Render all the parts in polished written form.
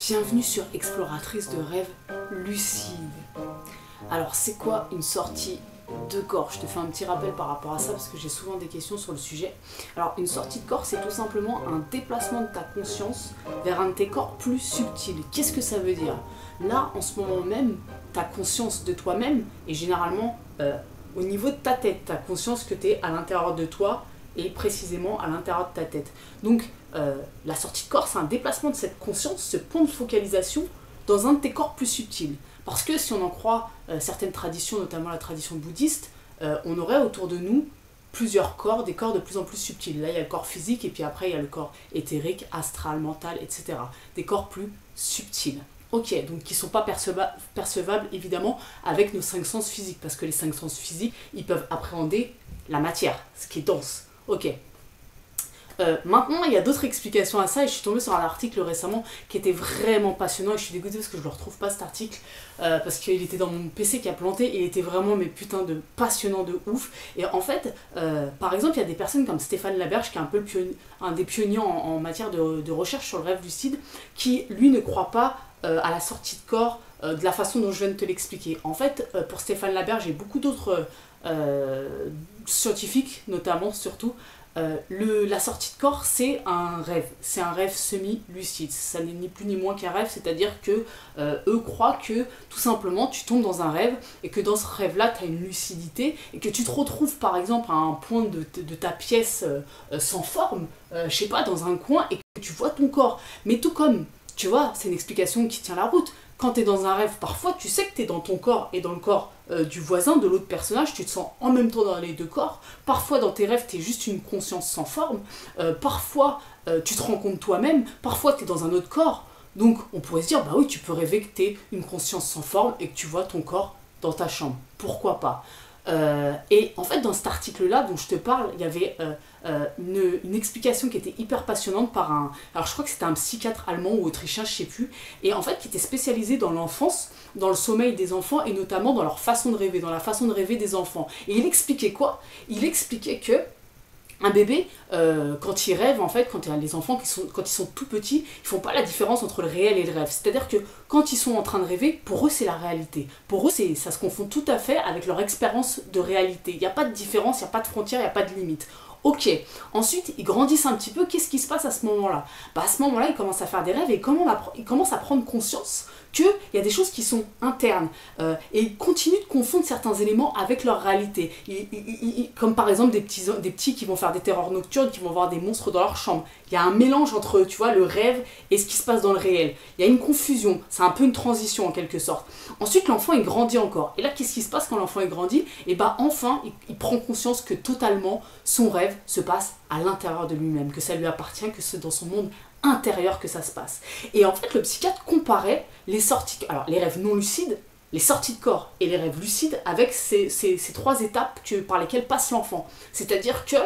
Bienvenue sur Exploratrice de rêves lucides. Alors c'est quoi une sortie de corps? Je te fais un petit rappel par rapport à ça parce que j'ai souvent des questions sur le sujet. Alors une sortie de corps, c'est tout simplement un déplacement de ta conscience vers un de tes corps plus subtil. Qu'est-ce que ça veut dire? Là, en ce moment même, ta conscience de toi-même est généralement au niveau de ta tête. Ta conscience que tu es à l'intérieur de toi et précisément à l'intérieur de ta tête. Donc la sortie de corps, c'est un déplacement de cette conscience, ce point de focalisation dans un de tes corps plus subtils. Parce que si on en croit certaines traditions, notamment la tradition bouddhiste, on aurait autour de nous plusieurs corps, des corps de plus en plus subtils. Là, il y a le corps physique et puis après, il y a le corps éthérique, astral, mental, etc. Des corps plus subtils. Ok, donc qui ne sont pas percevables évidemment avec nos cinq sens physiques, parce que les cinq sens physiques, ils peuvent appréhender la matière, ce qui est dense. Ok. Maintenant, il y a d'autres explications à ça et je suis tombée sur un article récemment qui était vraiment passionnant et je suis dégoûtée parce que je ne le retrouve pas cet article parce qu'il était dans mon PC qui a planté et il était vraiment mais putain de passionnant de ouf. Et en fait, par exemple, il y a des personnes comme Stéphane Laberge qui est un peu un des pionniers en matière de recherche sur le rêve lucide qui, lui, ne croit pas à la sortie de corps de la façon dont je viens de te l'expliquer. En fait, pour Stéphane Laberge et beaucoup d'autres scientifiques, notamment, surtout, la sortie de corps, c'est un rêve semi-lucide, ça n'est ni plus ni moins qu'un rêve, c'est-à-dire que eux croient que tout simplement tu tombes dans un rêve et que dans ce rêve-là tu as une lucidité et que tu te retrouves par exemple à un point de ta pièce sans forme, je sais pas, dans un coin et que tu vois ton corps, mais tout comme, tu vois, c'est une explication qui tient la route. Quand tu es dans un rêve, parfois tu sais que tu es dans ton corps et dans le corps du voisin, de l'autre personnage, tu te sens en même temps dans les deux corps. Parfois dans tes rêves, tu es juste une conscience sans forme. Parfois tu te rends compte toi-même. Parfois tu es dans un autre corps. Donc on pourrait se dire, bah oui, tu peux rêver que tu es une conscience sans forme et que tu vois ton corps dans ta chambre. Pourquoi pas? Et en fait, dans cet article-là dont je te parle, il y avait une explication qui était hyper passionnante par un... Alors je crois que c'était un psychiatre allemand ou autrichien, je sais plus, et en fait qui était spécialisé dans l'enfance, dans le sommeil des enfants, et notamment dans leur façon de rêver, dans la façon de rêver des enfants. Et il expliquait quoi? Il expliquait que un bébé, quand il rêve, en fait, quand les enfants, quand ils sont tout petits, ils font pas la différence entre le réel et le rêve. C'est-à-dire que quand ils sont en train de rêver, pour eux, c'est la réalité. Pour eux, ça se confond tout à fait avec leur expérience de réalité. Il n'y a pas de différence, il n'y a pas de frontière, il n'y a pas de limite. Ok, ensuite ils grandissent un petit peu, qu'est-ce qui se passe à ce moment-là? Bah à ce moment-là, ils commencent à faire des rêves et ils commencent à prendre conscience qu'il y a des choses qui sont internes et ils continuent de confondre certains éléments avec leur réalité. Comme par exemple des petits qui vont faire des terreurs nocturnes, qui vont voir des monstres dans leur chambre. Il y a un mélange entre, tu vois, le rêve et ce qui se passe dans le réel. Il y a une confusion, c'est un peu une transition en quelque sorte. Ensuite, l'enfant il grandit encore. Et là, qu'est-ce qui se passe quand l'enfant il grandit? Et bah enfin, il prend conscience que totalement son rêve se passe à l'intérieur de lui-même, que ça lui appartient, que c'est dans son monde intérieur que ça se passe. Et en fait, le psychiatre comparait les rêves non lucides, les sorties de corps et les rêves lucides avec ces trois étapes par lesquelles passe l'enfant. C'est-à-dire que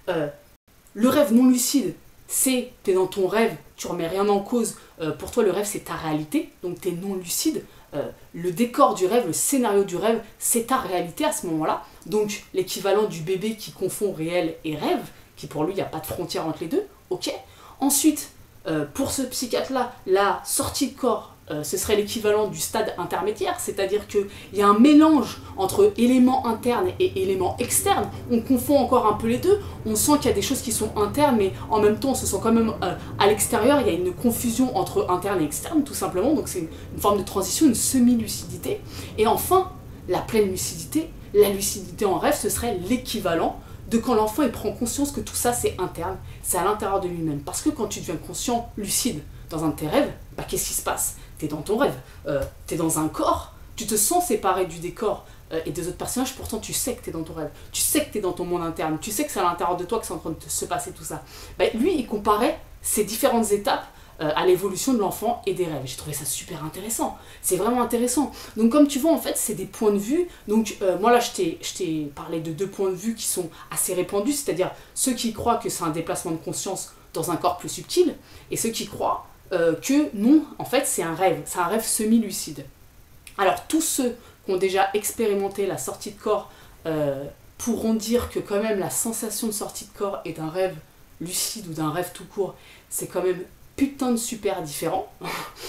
le rêve non lucide, c'est t'es dans ton rêve, tu remets rien en cause, pour toi le rêve c'est ta réalité, donc t'es non lucide. Le décor du rêve, le scénario du rêve, c'est ta réalité à ce moment-là. Donc l'équivalent du bébé qui confond réel et rêve, qui pour lui il n'y a pas de frontière entre les deux, ok. Ensuite, pour ce psychiatre-là, la sortie de corps, ce serait l'équivalent du stade intermédiaire, c'est-à-dire qu'il y a un mélange entre éléments internes et éléments externes, on confond encore un peu les deux, on sent qu'il y a des choses qui sont internes, mais en même temps on se sent quand même à l'extérieur, il y a une confusion entre interne et externe tout simplement, donc c'est une forme de transition, une semi-lucidité, et enfin, la pleine lucidité, la lucidité en rêve, ce serait l'équivalent de quand l'enfant il prend conscience que tout ça c'est interne, c'est à l'intérieur de lui-même. Parce que quand tu deviens conscient, lucide, dans un de tes rêves, bah qu'est-ce qui se passe? T'es dans ton rêve, t'es dans un corps, tu te sens séparé du décor et des autres personnages, pourtant tu sais que t'es dans ton rêve, tu sais que t'es dans ton monde interne, tu sais que c'est à l'intérieur de toi que c'est en train de se passer tout ça. Bah, lui il comparait ces différentes étapes à l'évolution de l'enfant et des rêves. J'ai trouvé ça super intéressant. C'est vraiment intéressant. Donc comme tu vois, en fait, c'est des points de vue. Donc moi là, je t'ai parlé de deux points de vue qui sont assez répandus, c'est-à-dire ceux qui croient que c'est un déplacement de conscience dans un corps plus subtil, et ceux qui croient que non, en fait, c'est un rêve semi-lucide. Alors tous ceux qui ont déjà expérimenté la sortie de corps pourront dire que quand même la sensation de sortie de corps et d'un rêve lucide ou d'un rêve tout court, c'est quand même putain de super différent.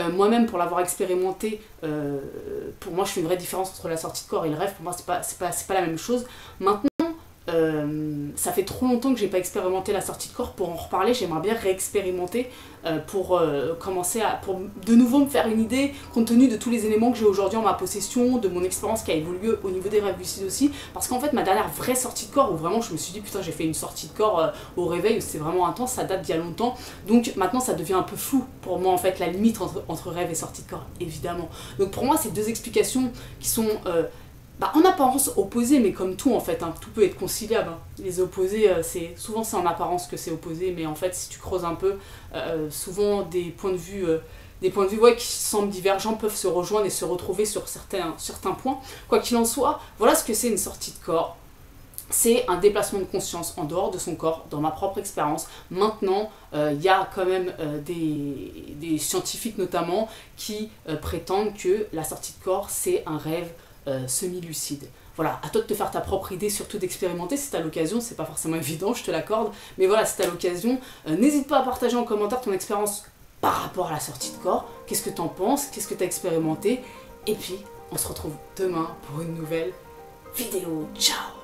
Moi-même, pour l'avoir expérimenté, pour moi, je fais une vraie différence entre la sortie de corps et le rêve. Pour moi, c'est pas la même chose. Maintenant, ça fait trop longtemps que j'ai pas expérimenté la sortie de corps. Pour en reparler, j'aimerais bien réexpérimenter pour commencer pour de nouveau me faire une idée, compte tenu de tous les éléments que j'ai aujourd'hui en ma possession, de mon expérience qui a évolué au niveau des rêves lucides aussi. Parce qu'en fait, ma dernière vraie sortie de corps, où vraiment je me suis dit putain, j'ai fait une sortie de corps au réveil, c'est vraiment intense, ça date d'il y a longtemps. Donc maintenant, ça devient un peu flou pour moi, en fait, la limite entre rêve et sortie de corps, évidemment. Donc pour moi, c'est deux explications qui sont en apparence opposées, mais comme tout en fait, hein, tout peut être conciliable. Hein. Les opposés, souvent c'est en apparence que c'est opposé, mais en fait si tu creuses un peu, souvent des points de vue qui semblent divergents peuvent se rejoindre et se retrouver sur certains points. Quoi qu'il en soit, voilà ce que c'est une sortie de corps. C'est un déplacement de conscience en dehors de son corps, dans ma propre expérience. Maintenant, il y a quand même des scientifiques notamment qui prétendent que la sortie de corps, c'est un rêve semi-lucide. Voilà, à toi de te faire ta propre idée, surtout d'expérimenter si t'as l'occasion, c'est pas forcément évident, je te l'accorde, mais voilà, si t'as l'occasion, n'hésite pas à partager en commentaire ton expérience par rapport à la sortie de corps, qu'est-ce que t'en penses, qu'est-ce que t'as expérimenté, et puis on se retrouve demain pour une nouvelle vidéo. Ciao!